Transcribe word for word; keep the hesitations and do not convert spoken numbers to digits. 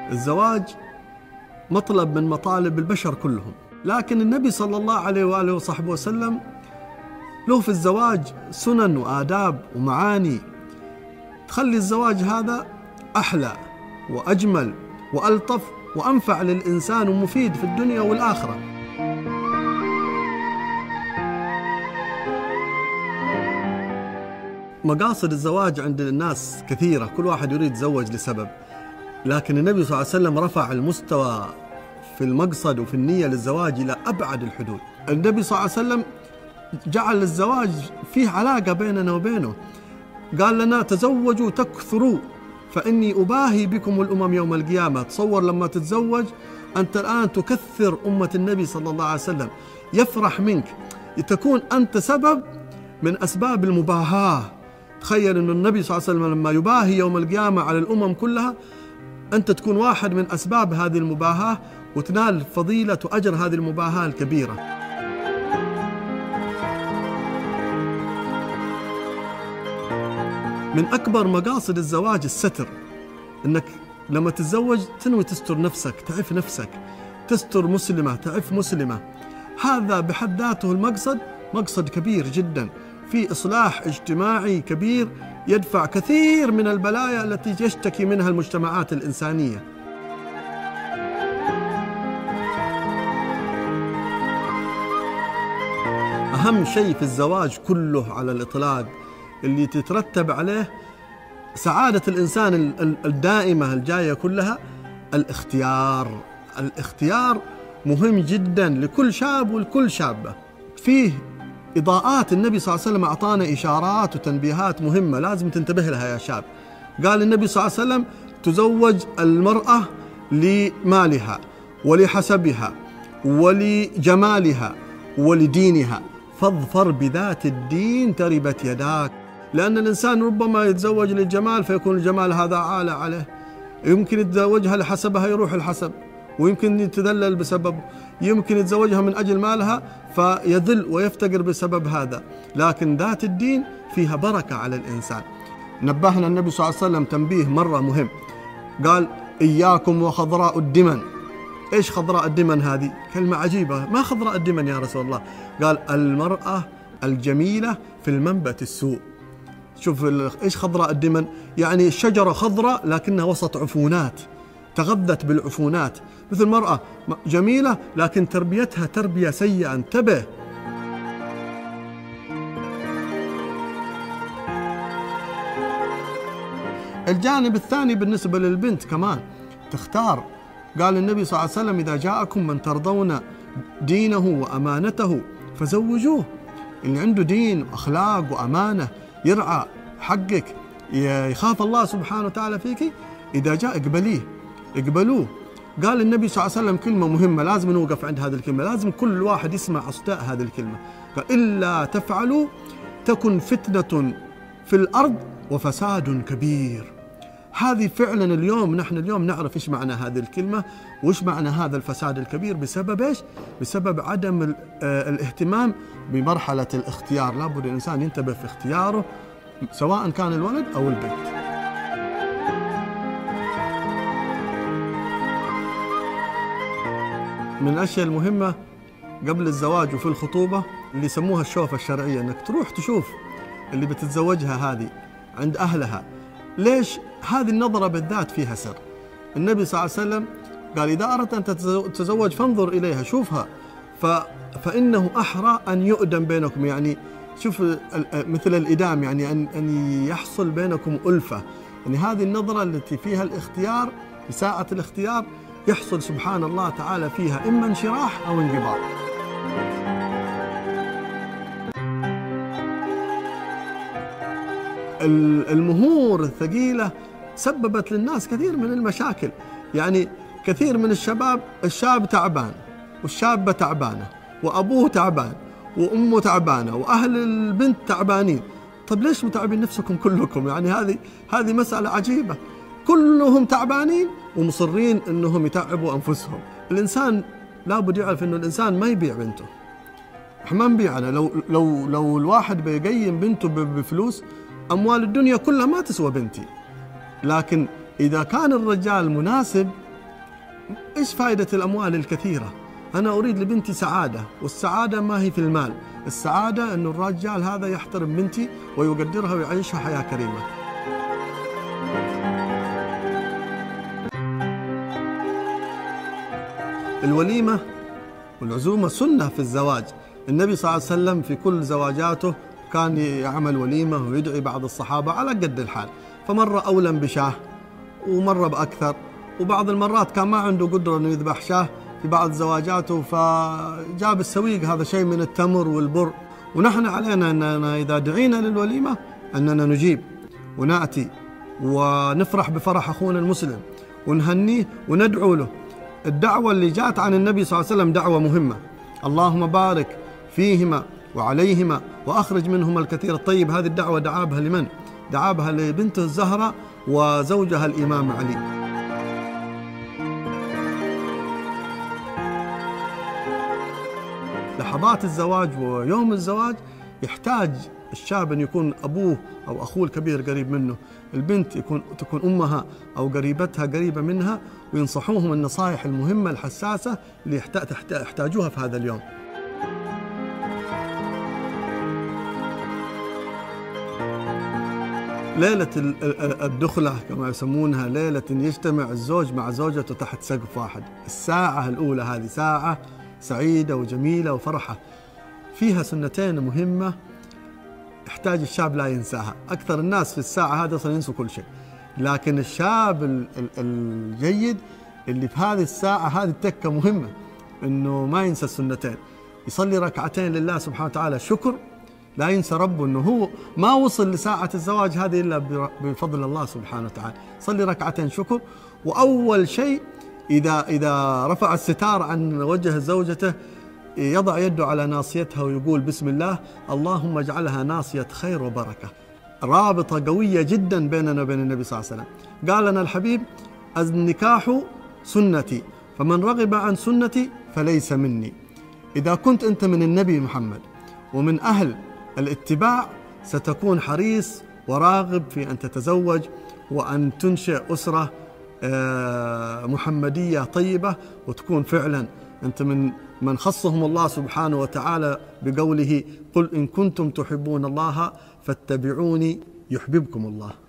الزواج مطلب من مطالب البشر كلهم، لكن النبي صلى الله عليه وآله وصحبه وسلم له في الزواج سنن وآداب ومعاني تخلي الزواج هذا أحلى وأجمل وألطف وأنفع للإنسان ومفيد في الدنيا والآخرة. مقاصد الزواج عند الناس كثيرة، كل واحد يريد يتزوج لسبب، لكن النبي صلى الله عليه وسلم رفع المستوى في المقصد وفي النية للزواج إلى أبعد الحدود. النبي صلى الله عليه وسلم جعل الزواج فيه علاقة بيننا وبينه، قال لنا تزوجوا تكثروا فإني أباهي بكم الأمم يوم القيامة. تصور لما تتزوج أنت الآن تكثر أمة النبي صلى الله عليه وسلم، يفرح منك، تكون أنت سبب من أسباب المباهاة. تخيل أن النبي صلى الله عليه وسلم لما يباهي يوم القيامة على الأمم كلها، أنت تكون واحد من أسباب هذه المباهاة وتنال فضيلة وأجر هذه المباهاة الكبيرة. من أكبر مقاصد الزواج الستر، أنك لما تتزوج تنوي تستر نفسك، تعف نفسك، تستر مسلمة، تعف مسلمة. هذا بحد ذاته المقصد مقصد كبير جدا، في إصلاح اجتماعي كبير يدفع كثير من البلايا التي يشتكي منها المجتمعات الإنسانية. أهم شيء في الزواج كله على الإطلاق اللي تترتب عليه سعادة الإنسان الدائمة الجاية كلها الاختيار. الاختيار مهم جدا لكل شاب ولكل شابة. فيه إضاءات، النبي صلى الله عليه وسلم أعطانا إشارات وتنبيهات مهمة لازم تنتبه لها يا شاب. قال النبي صلى الله عليه وسلم تزوج المرأة لمالها ولحسبها ولجمالها ولدينها، فاظفر بذات الدين تربت يداك. لأن الإنسان ربما يتزوج للجمال فيكون الجمال هذا عالة عليه، يمكن يتزوجها لحسبها يروح الحسب، ويمكن يتذلل بسببه، يمكن يتزوجها من أجل مالها فيذل ويفتقر بسبب هذا. لكن ذات الدين فيها بركة على الإنسان. نبهنا النبي صلى الله عليه وسلم تنبيه مرة مهم، قال إياكم وخضراء الدمن. إيش خضراء الدمن هذه؟ كلمة عجيبة، ما خضراء الدمن يا رسول الله؟ قال المرأة الجميلة في المنبت السوء. شوف إيش خضراء الدمن؟ يعني الشجرة خضراء لكنها وسط عفونات، تغذت بالعفونات، مثل مرأة جميلة لكن تربيتها تربية سيئة. انتبه. الجانب الثاني بالنسبة للبنت كمان تختار. قال النبي صلى الله عليه وسلم إذا جاءكم من ترضون دينه وأمانته فزوجوه. اللي عنده دين وأخلاق وأمانة، يرعى حقك، يخاف الله سبحانه وتعالى فيك، إذا جاء اقبليه، اقبلوه. قال النبي صلى الله عليه وسلم كلمة مهمة لازم نوقف عند هذه الكلمة، لازم كل واحد يسمع أصداء هذه الكلمة. قال إلا تفعلوا تكن فتنة في الأرض وفساد كبير. هذه فعلا اليوم نحن اليوم نعرف إيش معنى هذه الكلمة وإيش معنى هذا الفساد الكبير. بسبب إيش؟ بسبب عدم الاهتمام بمرحلة الاختيار. لابد الإنسان ينتبه في اختياره سواء كان الولد أو البنت. من الأشياء المهمة قبل الزواج وفي الخطوبة اللي يسموها الشوفة الشرعية، أنك تروح تشوف اللي بتتزوجها هذه عند أهلها. ليش؟ هذه النظرة بالذات فيها سر. النبي صلى الله عليه وسلم قال إذا أردت أن تتزوج فانظر إليها، شوفها، ف... فإنه أحرى أن يؤدم بينكم. يعني شوف مثل الإدام، يعني أن أن يحصل بينكم ألفة. يعني هذه النظرة التي فيها الاختيار، بساعة الاختيار يحصل سبحان الله تعالى فيها إما انشراح أو انقباض. المهور الثقيلة سببت للناس كثير من المشاكل. يعني كثير من الشباب، الشاب تعبان والشابة تعبانة وأبوه تعبان وأمه تعبانة وأهل البنت تعبانين. طب ليش متعبين نفسكم كلكم؟ يعني هذه هذه مسألة عجيبة. كلهم تعبانين ومصرين أنهم يتعبوا أنفسهم. الإنسان لابد يعرف أنه الإنسان ما يبيع بنته. إحنا ما نبيعنا. لو لو لو الواحد بيقيم بنته بفلوس، أموال الدنيا كلها ما تسوى بنتي. لكن إذا كان الرجال مناسب إيش فائدة الأموال الكثيرة؟ أنا أريد لبنتي سعادة، والسعادة ما هي في المال، السعادة أن الرجال هذا يحترم بنتي ويقدرها ويعيشها حياة كريمة. الوليمة والعزومة سنة في الزواج. النبي صلى الله عليه وسلم في كل زواجاته كان يعمل وليمة ويدعي بعض الصحابة على قد الحال، فمرة أولم بشاه ومرة بأكثر، وبعض المرات كان ما عنده قدرة أنه يذبح شاه في بعض زواجاته فجاب السويق، هذا شيء من التمر والبر. ونحن علينا أننا إذا دعينا للوليمة أننا نجيب ونأتي ونفرح بفرح أخونا المسلم ونهنيه وندعو له. الدعوة اللي جاءت عن النبي صلى الله عليه وسلم دعوة مهمة، اللهم بارك فيهما وعليهما وأخرج منهما الكثير الطيب. هذه الدعوة دعا بها لمن؟ دعا بها لبنته الزهرة وزوجها الإمام علي. لحظات الزواج ويوم الزواج يحتاج الشاب أن يكون أبوه أو أخوه الكبير قريب منه، البنت يكون تكون أمها أو قريبتها قريبة منها، وينصحوهم النصائح المهمة الحساسة اللي يحتاجوها في هذا اليوم. ليلة الدخلة كما يسمونها، ليلة يجتمع الزوج مع زوجته تحت سقف واحد. الساعة الأولى هذه ساعة سعيدة وجميلة وفرحة، فيها سنتين مهمة يحتاج الشاب لا ينساها. أكثر الناس في الساعة هذه أصلا ينسوا كل شيء، لكن الشاب الجيد اللي في هذه الساعة هذه التكة مهمة إنه ما ينسى السنتين، يصلي ركعتين لله سبحانه وتعالى شكر، لا ينسى ربه إنه هو ما وصل لساعة الزواج هذه إلا بفضل الله سبحانه وتعالى. صلي ركعتين شكر، وأول شيء إذا إذا رفع الستار عن وجه زوجته يضع يده على ناصيتها ويقول بسم الله، اللهم اجعلها ناصية خير وبركة. رابطة قوية جدا بيننا وبين النبي صلى الله عليه وسلم. قال لنا الحبيب النكاح سنتي فمن رغب عن سنتي فليس مني. إذا كنت أنت من النبي محمد ومن أهل الاتباع ستكون حريص وراغب في أن تتزوج وأن تنشئ أسرة محمدية طيبة، وتكون فعلا أنت من من خصهم الله سبحانه وتعالى بقوله قل إن كنتم تحبون الله فاتبعوني يحببكم الله.